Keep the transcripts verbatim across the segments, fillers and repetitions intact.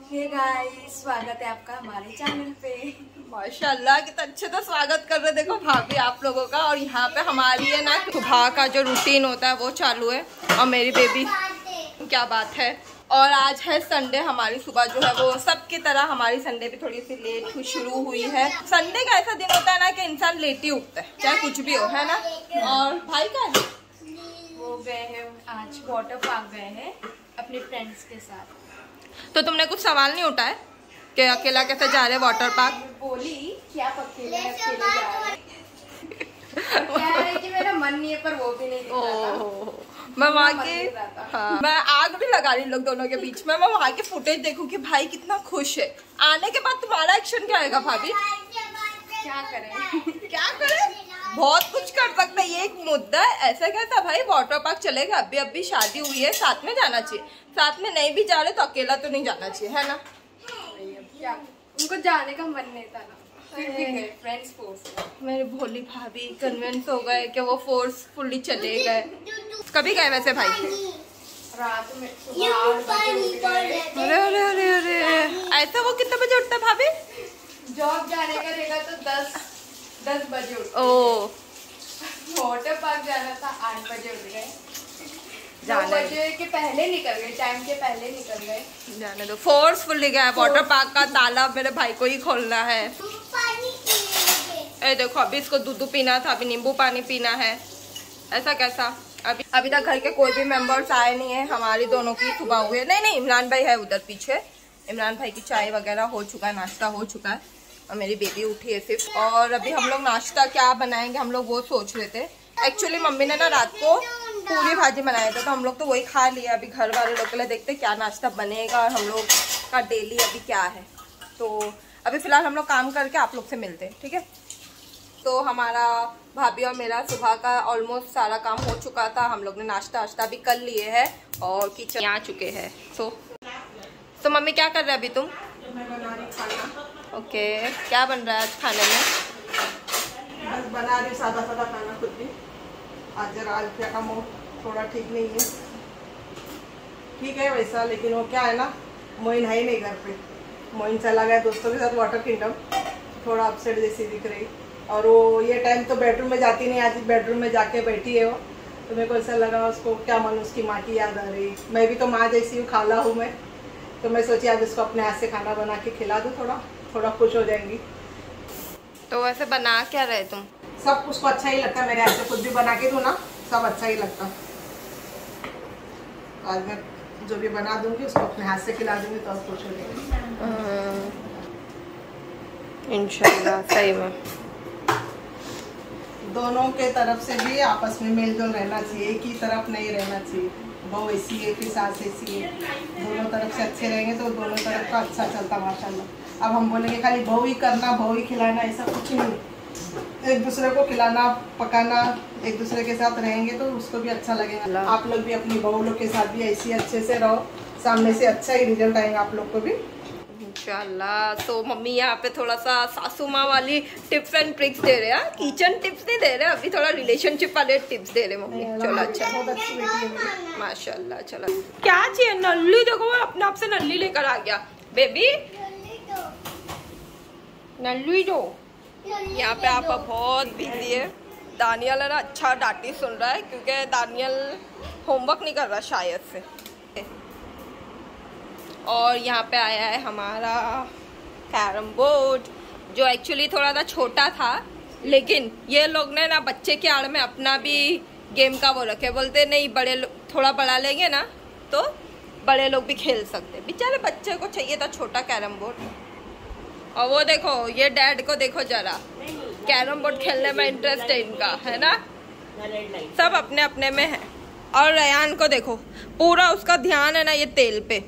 Hey guys, स्वागत है आपका हमारे चैनल पे। माशाल्लाह कितना अच्छे तो स्वागत कर रहे। देखो भाभी आप लोगों का, और यहाँ पे हमारी है ना सुबह का जो रूटीन होता है वो चालू है। और मेरी बेबी, क्या बात है। और आज है संडे, हमारी सुबह जो है वो सबकी तरह हमारी संडे भी थोड़ी सी लेट शुरू हुई है। संडे का ऐसा दिन होता है ना कि इंसान लेट ही उठता है, चाहे कुछ भी हो, है ना। और भाई का वो गए हैं आज वाटर पार्क गए हैं अपने फ्रेंड्स के साथ। तो तुमने कुछ सवाल नहीं उठाया कि अकेला कैसे जा रहे वाटर पार्क? बोली कि आप अकेले अकेले जा रहे हैं। कह रही कि मेरा मन नहीं है, पर वो भी नहीं दिख रहा था। मैं वहाँ के हाँ, मैं आग भी लगा रही लोग दोनों के बीच में। मैं वहाँ के फुटेज देखूं कि भाई कितना खुश है। आने के बाद तुम्हारा एक्शन क्या आएगा भाभी? क्या करें क्या करें? बहुत कुछ कर सकते हैं, ये एक मुद्दा है। ऐसा क्या था भाई, वाटर पार्क चलेगा, अभी अभी शादी हुई है, साथ में जाना चाहिए। साथ में नहीं भी जा रहे तो अकेला तो नहीं जाना चाहिए, है ना। क्या उनको जाने का मन नहीं था ना, फिर भी गए फ्रेंड्स फोर्स। मेरी भोली भाभी कन्विंस हो गए कि वो फोर्सफुली चले गए। कभी गए वैसे भाई? रात में सुबह आठ बजे उठ गए। अरे अरे अरे अरे ऐसा वो कितने बजे उठता है भाभी? जॉब जाने का रहेगा तो दस दस बजे उठ। ओ वाटर पार्क जाना था, आठ बजे उठ गए। नौ जाने बजे के पहले निकल गए, टाइम के पहले निकल गए। जाने दो, फोर्सफुली गया। वाटर पार्क का ताला मेरे भाई को ही खोलना है। ए देखो, अभी इसको दूध पीना था, अभी नींबू पानी पीना है। ऐसा कैसा? अभी अभी तक घर के कोई भी मेंबर्स आए नहीं है। हमारी दोनों की सुबह हुई है। नहीं नहीं, इमरान भाई है उधर पीछे। इमरान भाई की चाय वगैरह हो चुका है, नाश्ता हो चुका है, और मेरी बेबी उठी है सिर्फ। और अभी हम लोग नाश्ता क्या बनाएंगे हम लोग वो सोच रहे थे। एक्चुअली मम्मी ने ना रात को पूरी भाजी बनाया था, तो हम लोग तो वही खा लिया। अभी घर वाले लोग के लिए देखते क्या नाश्ता बनेगा और हम लोग का डेली अभी क्या है। तो अभी फिलहाल हम लोग काम करके आप लोग से मिलते हैं, ठीक है। तो हमारा भाभी और मेरा सुबह का ऑलमोस्ट सारा काम हो चुका था। हम लोग ने नाश्ता वाश्ता भी कर लिए है और किचन आ चुके हैं। सो तो मम्मी क्या कर रहे हैं अभी तुम? मैं बना रही खाना। ओके, क्या बन रहा है आज खाने में? बस बना रही सादा सादा खाना खुद भी। आज जरा आलफिया का मूड थोड़ा ठीक नहीं है। ठीक है वैसा, लेकिन वो क्या है ना, मोइन है ही नहीं घर पे। मोइन चला गया दोस्तों के साथ वाटर किंगडम, थोड़ा अपसेट जैसी दिख रही। और वो ये टाइम तो बेडरूम में जाती नहीं, आज बेडरूम में जाके बैठी है वो। तो मेरे को ऐसा लगा उसको क्या मन, उसकी माँ की याद आ रही। मैं भी तो माँ जैसी हूँ, खाला हूँ मैं। तो मैं सोची आज उसको अपने हाथ से खाना बना के खिला दूँ, थोड़ा थोड़ा खुश हो जाएंगी। तो वैसे बना क्या रहे तुम? सब उसको अच्छा ही लगता है मेरे हाथ से, कुछ भी बना के दूँ ना सब अच्छा ही लगता। आज मैं जो भी बना दूंगी उसको अपने हाथ से खिला दूंगी तो खुश हो जाएगी इंशाल्लाह। सही में दोनों के तरफ से भी आपस में मेल जोल रहना चाहिए, एक ही तरफ नहीं रहना चाहिए। बहू ऐसी है फिर सास ऐसी है, दोनों तरफ से अच्छे रहेंगे तो दोनों तरफ का अच्छा चलता माशाल्लाह। अब हम बोलेंगे खाली बहू ही करना बहू ही खिलाना, ऐसा कुछ नहीं। एक दूसरे को खिलाना पकाना, एक दूसरे के साथ रहेंगे तो उसको भी अच्छा लगेगा। आप लोग भी अपनी बहू लोग के साथ भी ऐसी अच्छे से रहो, सामने से अच्छा ही रिजल्ट आएगा आप लोग को भी इंशाल्लाह। तो मम्मी यहाँ पे थोड़ा सा सासू माँ वाली टिप्स एंड ट्रिक्स दे रहे हैं, किचन टिप्स नहीं दे रहे, अभी थोड़ा रिलेशनशिप वाले टिप्स दे रहे मम्मी। चलो अच्छा, बहुत अच्छी बेटी है मेरी माशाल्लाह। चलो क्या चाहिए? नल्ली देखो, वो अपने आप से नल्ली लेकर आ गया। बेबी नल्ली दो। यहाँ पे आप बहुत बिजी है। दानियल है ना, अच्छा डांटी सुन रहा है क्योंकि दानियल होमवर्क नहीं कर रहा शायद से। और यहाँ पे आया है हमारा कैरम बोर्ड, जो एक्चुअली थोड़ा सा छोटा था, लेकिन ये लोग ने ना बच्चे के आड़ में अपना भी गेम का वो रखे। बोलते नहीं बड़े थोड़ा बड़ा लेंगे ना तो बड़े लोग भी खेल सकते। बेचारे बच्चे को चाहिए था छोटा कैरम बोर्ड। और वो देखो, ये डैड को देखो जरा, कैरम बोर्ड खेलने में इंटरेस्ट है इनका, है ना। सब अपने अपने में है। और रयान को देखो, पूरा उसका ध्यान है ना ये तेल पे।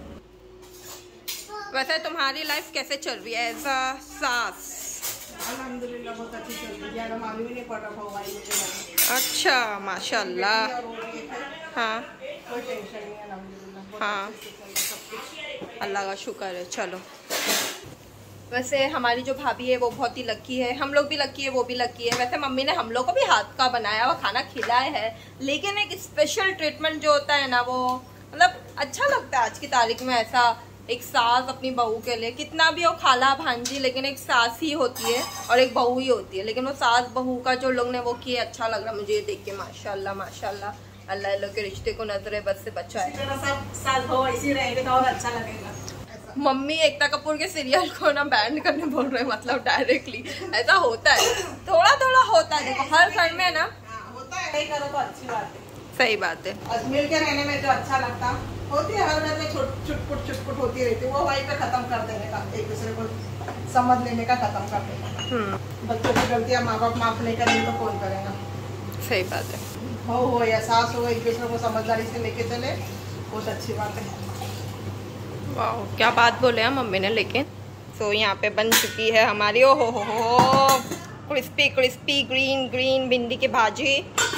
वैसे तुम्हारी लाइफ कैसे चल रही है एज अ सास? अल्हम्दुलिल्लाह बहुत अच्छी चल रही है, मालूम ही नहीं पड़ रहा भाई मुझे। अच्छा माशाल्लाह। हाँ कोई टेंशन नहीं है अल्हम्दुलिल्लाह। हाँ अल्लाह का शुक्र है। चलो वैसे हमारी जो भाभी है वो बहुत ही लकी है, हम लोग भी लकी है, वो भी लकी है। वैसे मम्मी ने हम लोग को भी हाथ का बनाया हुआ खाना खिलाया है, लेकिन एक स्पेशल ट्रीटमेंट जो होता है ना वो मतलब अच्छा लगता है आज की तारीख में ऐसा एक सास अपनी बहू के लिए, कितना भी हो खाला भांजी, लेकिन एक सास ही होती है और एक बहू ही होती है। लेकिन वो सास बहू का जो लोग ने वो किए, अच्छा लग रहा मुझे ये देख के। माशाल्लाह माशाल्लाह, अल्लाह लोग के रिश्ते को नजरे बस से बचाए। सब सास बहू ऐसी रहेंगे तो और अच्छा लगेगा। मम्मी एकता कपूर के सीरियल को ना बैन करने बोल रहे, मतलब डायरेक्टली। ऐसा होता है, थोड़ा थोड़ा होता है, देखो हर घर में ना होता है, नहीं करो तो अच्छी बात है। सही बात है। और मिल के रहने में जो अच्छा लगता होती है, हर घर में छुटपुट छुटपुट होती रहती है, वो वहीं पे खत्म कर देने का, एक दूसरे को समझ लेने का, खत्म कर देने का। बच्चों की गलतियां माँ बाप माफ नहीं करेंगे तो कौन करेगा। सही बात है। हो हो या सास हो, एक दूसरे को समझदारी से लेके चले, बहुत अच्छी बात है। वाह, क्या बात बोले हैं मम्मी ने। लेकिन तो यहाँ पे बन चुकी है हमारी, ओ हो हो हो क्रिस्पी क्रिस्पी ग्रीन ग्रीन भिंडी की भाजी,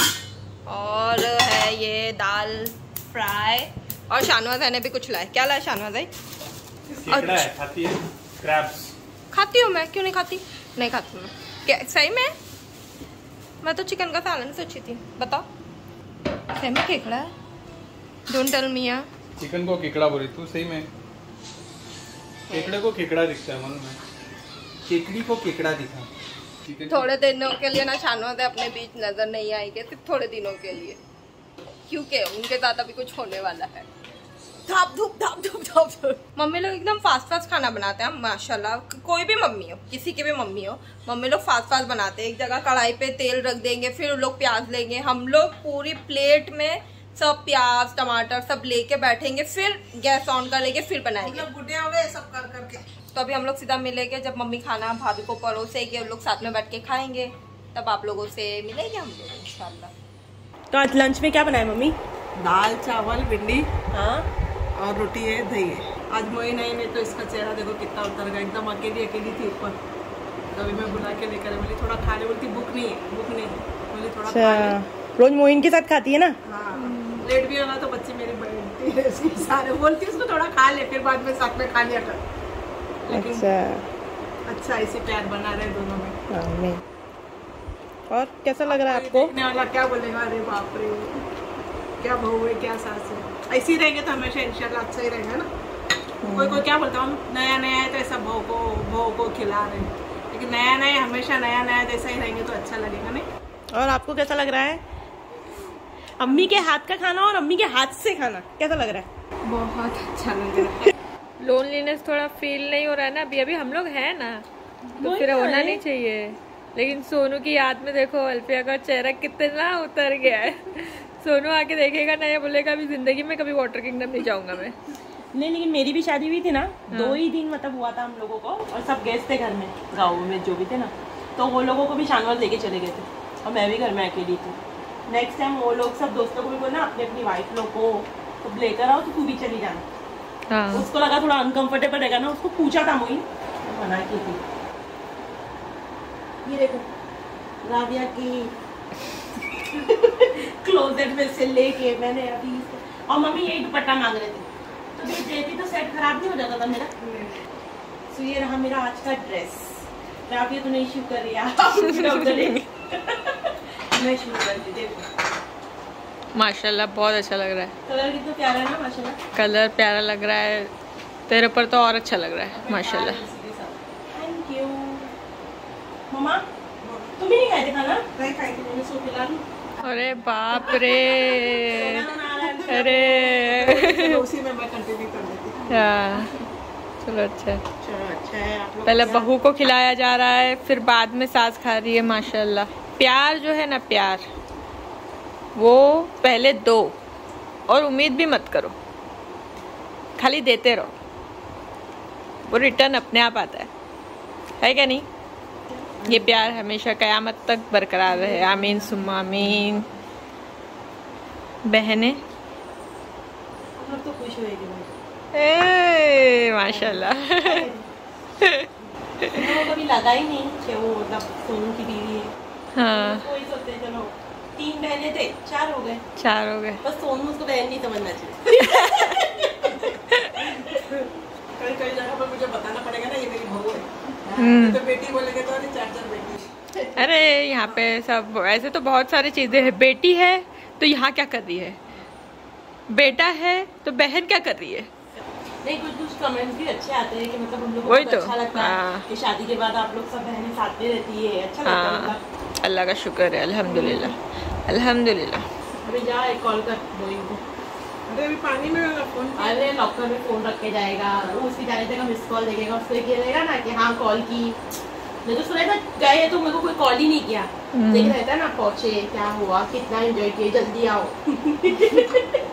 और है ये दाल फ्राई। और शानवाज भाई ने भी कुछ लाया। क्या लाया शानवाज भाई? केकड़ा है, खाती है? क्रैब्स खाती हूँ मैं, क्यों नहीं खाती? नहीं खाती मैं। क्या सही में? मैं तो चिकन का सालन सोची थी। बताओ, सही में केकड़ा है? डोंट टेल मी यार। चिकन को केकड़ा बोली तू, सही में केकड़े को केकड़ा दिखता है मन में, केकड़ी को केकड़ा दिखा। चिकन थोड़े दिनों के लिए ना शानवाज अपने बीच नजर नहीं आएंगे, सिर्फ थोड़े दिनों के लिए, क्योंकि उनके साथ अभी कुछ होने वाला है। धाप धूप धाप धूप धाप धूप। मम्मी लोग एकदम फास्ट फास्ट खाना बनाते हैं माशाल्लाह। कोई भी मम्मी हो, किसी की भी मम्मी हो, मम्मी लोग फास्ट फास्ट बनाते हैं। एक जगह कढ़ाई पे तेल रख देंगे, फिर लोग प्याज लेंगे, हम लोग पूरी प्लेट में सब प्याज टमाटर सब लेके बैठेंगे, फिर गैस ऑन कर लेंगे, फिर बनाएंगे। बुढ़े हो गए सब कर करके। तो अभी हम लोग सीधा मिलेंगे जब मम्मी खाना भाभी को परोसेगी, हम लोग साथ में बैठ के खाएंगे, तब आप लोगों से मिलेंगे हम लोग इंशाल्लाह। तो आज लंच में क्या बनाए मम्मी? दाल चावल भिंडी, हाँ, और रोटी है, दही है। आज मोई नहीं नहीं तो इसका चेहरा देखो कितना उतर गया, एकदम अकेली अकेली थी ऊपर। कभी मैं बुला के लेकर बोली थोड़ा खा ले, बोलती भूख नहीं है, भूख नहीं है, बोली थोड़ा खा ले। रोज मोइन के साथ खाती है ना? हाँ, लेट भी होना तो बच्चे मेरी बैठती है सारे, बोलती उसको थोड़ा खा ले, फिर बाद में साथ में खा लिया कर। लेकिन अच्छा अच्छा ऐसे प्यार बना रहे दोनों में। आमीन। और कैसा लग रहा है आपको? देखने वाला क्या बोलेगा, अरे बाप रे क्या बहू है, क्या सास है। ऐसे ही रहेंगे तो हमेशा इंशाल्लाह अच्छा ही रहेगा ना। कोई कोई क्या बोलता हूँ, नया नया है तो ऐसा बहू को बहू को खिला रहे, लेकिन नया नया हमेशा नया नया जैसा ही रहेंगे तो अच्छा लगेगा नहीं। और आपको कैसा लग रहा है अम्मी के हाथ का खाना और अम्मी के हाथ से खाना, कैसा लग रहा है? बहुत अच्छा लग रहा है। लोनलीनेस थोड़ा फील नहीं हो रहा है ना अभी अभी हम लोग हैं ना, तो फिर होना नहीं चाहिए। लेकिन सोनू की याद में देखो अल्फिया का चेहरा कितना उतर गया है। सोनू आके देखेगा ना, ये बोलेगा अभी जिंदगी में कभी वाटर किंगडम नहीं जाऊंगा मैं। नहीं, लेकिन मेरी भी शादी हुई थी ना, हाँ। दो ही दिन मतलब हुआ था हम लोगों को, और सब गेस्ट थे घर में, गाँव में जो भी थे ना, तो वो लोगों को भी शानवाल लेके चले गए थे और मैं भी घर में अकेली थी। नेक्स्ट टाइम वो लोग सब दोस्तों को भी बोलना अपनी अपनी वाइफ लोग को तो लेकर आओ, तो तू भी चली जाना। हाँ। उसको लगा थोड़ा अनकंफर्टेबल रहेगा ना, उसको पूछा था मोइन, मना की थी। ये देखो राबिया की क्लोजेट में से लेके मैंने अभी, और मम्मी यही दुपट्टा मांग रहे थे तो दे देती तो सेट खराब नहीं हो जाता था मेरा। तो ये रहा मेरा आज का ड्रेस। राबिया तो नहीं शूट कर रही है मैं शूट करती, देखो माशाल्लाह बहुत अच्छा लग रहा है। कलर कितना प्यारा है ना, माशाल्लाह। कलर प्यारा लग रहा है तेरे पर तो और अच्छा लग रहा है माशाल्लाह। Thank you. मम्मा तुम भी नहीं खाए थे खाना? नहीं खाई थी मैंने, सो खिला लूं। अरे बाप रे, अरे उसी में मैं कंटिन्यू कर देती। हाँ चलो अच्छा चलो अच्छा है। आप लोग पहले बहू को खिलाया जा रहा है, फिर बाद में सास खा रही है माशाल्लाह। प्यार जो है ना, प्यार वो पहले दो और उम्मीद भी मत करो, खाली देते रहो, वो रिटर्न अपने आप आता है, है क्या नहीं? ये प्यार हमेशा कयामत तक बरकरार रहे, आमीन सुम्मा आमीन। बहनें तो खुश होएगी माशाल्लाह। कभी लगा ही नहीं कि वो मतलब सोनू की बीवी है। हाँ कोई सोचते चलो तीन बहनें थे, चार हो गए, चार हो गए, बस सोनू उसको बहन नहीं समझना चाहिए। कई कई जगह पर मुझे बताना पड़ेगा ना ये मेरी बहू है, तो बेटी बोलेंगे तो अरे चार चार बेटी। अरे यहाँ पे सब ऐसे तो बहुत सारी चीजें हैं। बेटी है तो यहाँ क्या कर रही है, बेटा है तो बहन क्या कर रही है, नहीं, कुछ कुछ कमेंट्स भी अच्छे आते हैं कि मतलब हम लोग को वही बहुत तो, अच्छा लगता है हाँ। कि शादी के बाद आप लोग सब बहनें साथ में रहती है, अच्छा लगता है हाँ, मतलब। अल्लाह का शुक्र है, अल्हम्दुलिल्लाह अल्हम्दुलिल्लाह। अभी जा एक कॉल कर बोइंग को। अरे अभी पानी में वाला फोन अरे लॉकर में फोन रख के जाएगा, वो उसकी जाने तक मिस कॉल देखेगा, उसको ये रहेगा ना कि हाँ कॉल की। नहीं तो सुना था गए तो मेरे को कोई कॉल ही नहीं किया, लेकिन रहता है ना पहुंचे क्या हुआ, कितना एंजॉय किए, जल्दी आओ।